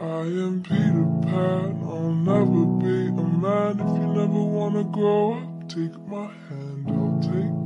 I am Peter Pan, I'll never be a man. If you never wanna grow up, take my hand, I'll take